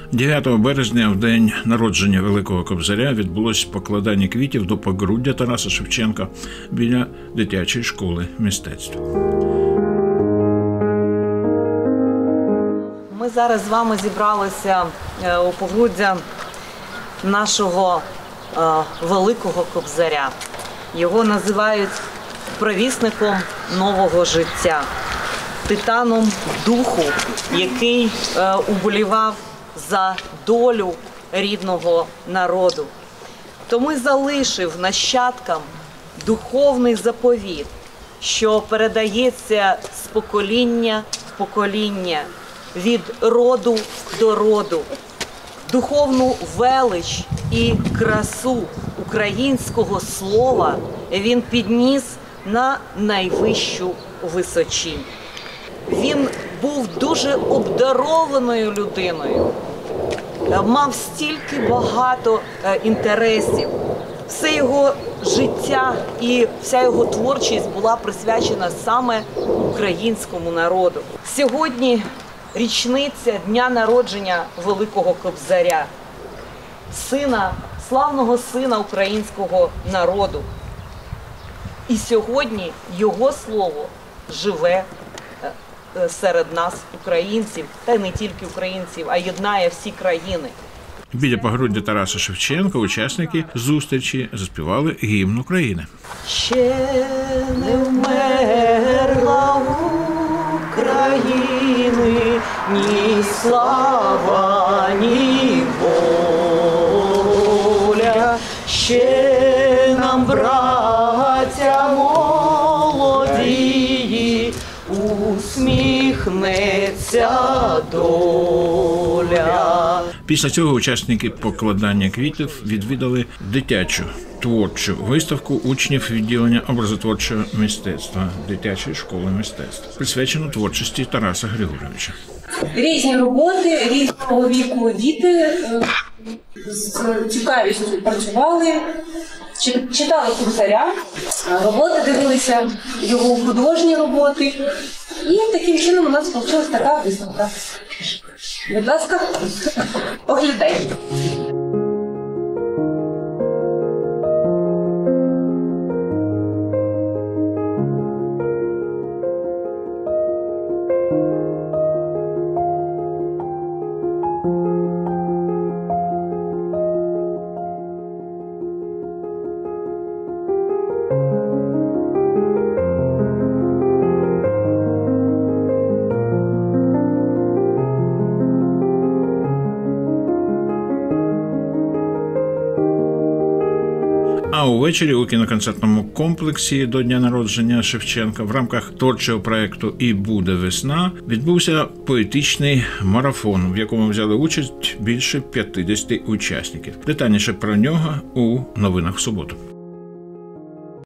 9 березня, в день народження Великого Кобзаря, відбулось покладання квітів до погруддя Тараса Шевченка біля дитячої школи мистецтв. Ми зараз з вами зібралися у погруддя нашого Великого Кобзаря. Його називають провісником нового життя, титаном духу, який уболівав за долю рідного народу. Тому й залишив нащадкам духовний заповіт, що передається з покоління в покоління, від роду до роду. Духовну велич і красу українського слова він підніс на найвищу височінь. Він був дуже обдарованою людиною, мав стільки багато інтересів. Все його життя і вся його творчість була присвячена саме українському народу. Сьогодні річниця дня народження Великого Кобзаря, славного сина українського народу. І сьогодні його слово живе серед нас, українців, та й не тільки українців, а єднає всі країни. Біля погруддя Тараса Шевченка учасники зустрічі заспівали гімн України. Ще не вмерла України ні слава, ні воля, ще нам, браття молоді, усміхнеться доля. Після цього учасники покладання квітів відвідали дитячу творчу виставку учнів відділення образотворчого мистецтва дитячої школи мистецтв, присвячену творчості Тараса Григоровича. Різні роботи, різного віку діти з цікавістю працювали, читали Кобзаря, роботи дивилися, його художні роботи. І таким чином у нас вийшла така виставка. Будь ласка, оглядайте. А увечері у кіноконцертному комплексі до дня народження Шевченка в рамках творчого проєкту «І буде весна» відбувся поетичний марафон, в якому взяли участь більше 50 учасників. Детальніше про нього у новинах в суботу.